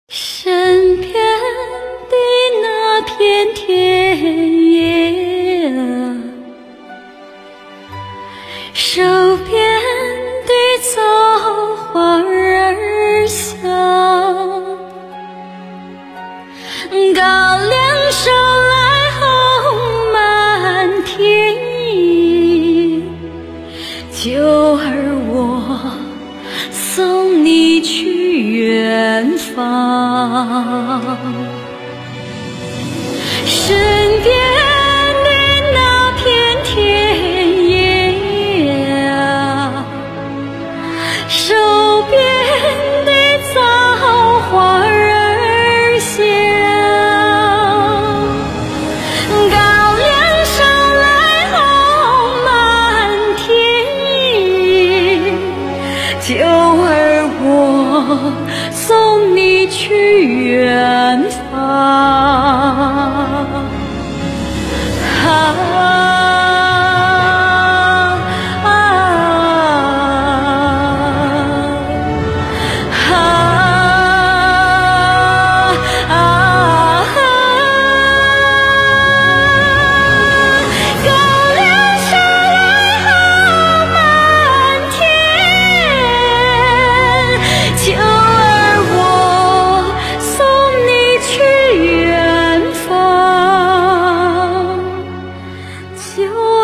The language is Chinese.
身边的那片田野啊，手边的枣花儿香，高粱收来红满田野，九儿我送你去远方。身边的那片田野啊，手边的枣花儿香，高粱收来红满田野，九儿我送你去远方。就